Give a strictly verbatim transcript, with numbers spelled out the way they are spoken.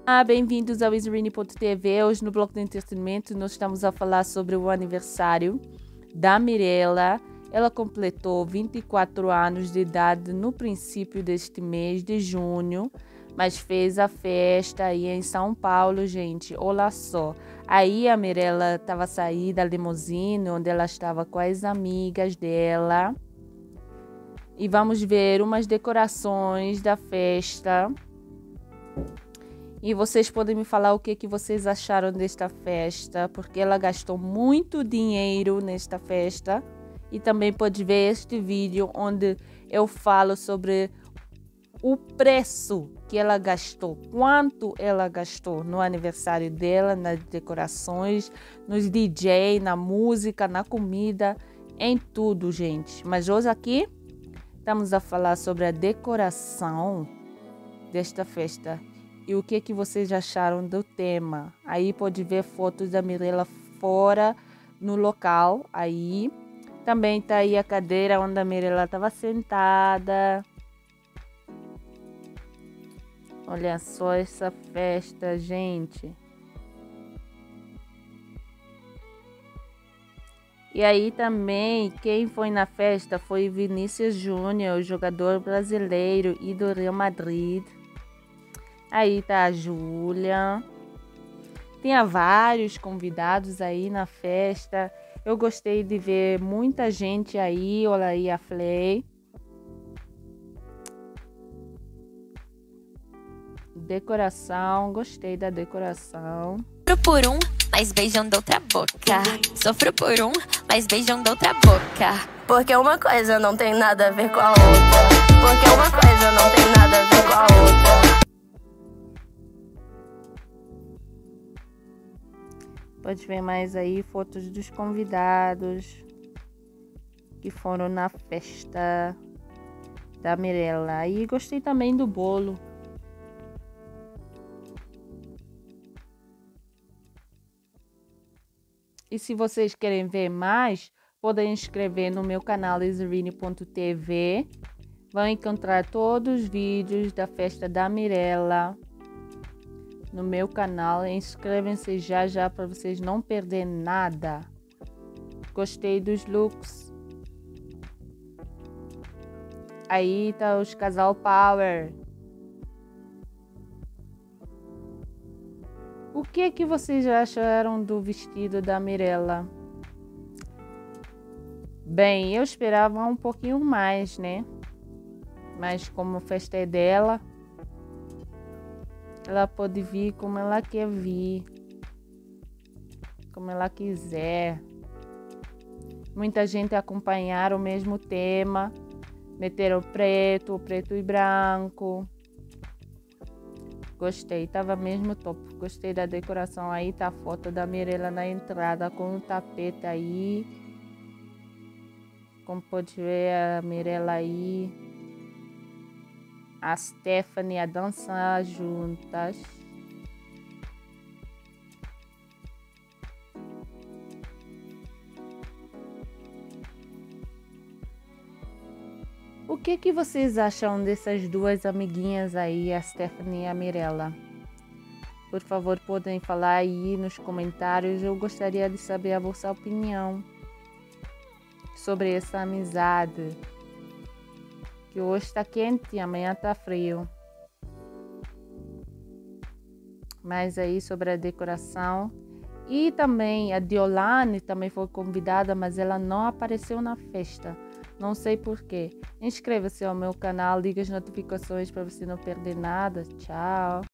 Olá, bem-vindos ao Isrini ponto T V. Hoje no bloco de entretenimento nós estamos a falar sobre o aniversário da Mirella. Ela completou vinte e quatro anos de idade no princípio deste mês de junho, mas fez a festa aí em São Paulo, gente. Olha só. Aí a Mirella estava saindo da limusine, onde ela estava com as amigas dela. E vamos ver umas decorações da festa. E vocês podem me falar o que, que vocês acharam desta festa, porque ela gastou muito dinheiro nesta festa. E também pode ver este vídeo onde eu falo sobre o preço que ela gastou, quanto ela gastou no aniversário dela, nas decorações, nos D J, na música, na comida, em tudo, gente. Mas hoje aqui estamos a falar sobre a decoração desta festa. E o que que vocês acharam do tema? Aí pode ver fotos da Mirella fora no local. Aí também tá aí a cadeira onde a Mirella estava sentada. Olha só essa festa, gente. E aí também, quem foi na festa foi Vinícius Júnior, jogador brasileiro e do Real Madrid. Aí tá a Júlia. Tinha vários convidados aí na festa. Eu gostei de ver muita gente aí. Olha aí a Flay. Decoração, gostei da decoração. Sofro por um, mas beijam da outra boca. Sofro por um, mas beijam da outra boca. Porque uma coisa não tem nada a ver com a outra. Porque uma coisa não tem nada a ver com a outra. Pode ver mais aí fotos dos convidados que foram na festa da Mirella. E gostei também do bolo. E se vocês querem ver mais, podem inscrever no meu canal Isrini ponto T V. Vão encontrar todos os vídeos da festa da Mirella no meu canal. Inscrevem-se já já para vocês não perderem nada. Gostei dos looks. Aí tá os casal Power. O que que vocês acharam do vestido da Mirella? Bem, eu esperava um pouquinho mais, né? Mas como a festa é dela, ela pode vir como ela quer vir, como ela quiser. Muita gente acompanharam o mesmo tema, meteram preto, preto e branco. Gostei, tava mesmo top. Gostei da decoração. Aí tá a foto da Mirella na entrada com o tapete aí. Como pode ver a Mirella aí. A Stephanie a dançar juntas. O que que vocês acham dessas duas amiguinhas aí, a Stephanie e a Mirella? Por favor, podem falar aí nos comentários. Eu gostaria de saber a vossa opinião sobre essa amizade. Que hoje está quente e amanhã está frio. Mas aí sobre a decoração. E também a Diolane também foi convidada, mas ela não apareceu na festa. Não sei porquê. Inscreva-se ao meu canal, liga as notificações para você não perder nada. Tchau!